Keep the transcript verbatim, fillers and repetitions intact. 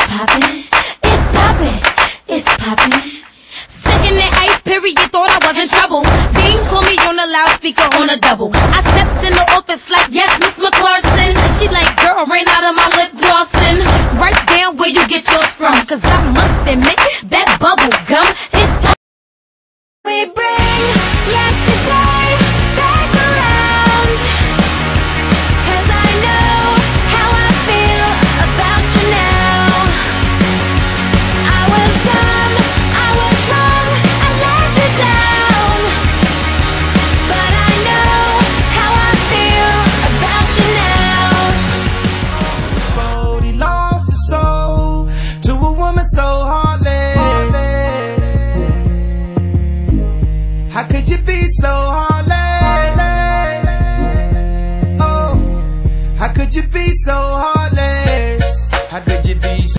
poppin', it's poppin', it's poppin'. Second and eighth period, thought I was in trouble. Dean called me on the loudspeaker on a double. I stepped in the office like, yes, Miss McClarson. She like, girl, ran out of my lip glossin'. Write down where you get yours from, cause I must admit, that bubble gum is poppin'. We bring yesterday back around, cause I know how I feel about you now. I was dumb, I was wrong, I let you down, but I know how I feel about you now. He lost his soul to a woman so heartless. How could you be so heartless? Oh, how could you be so heartless? How could you be so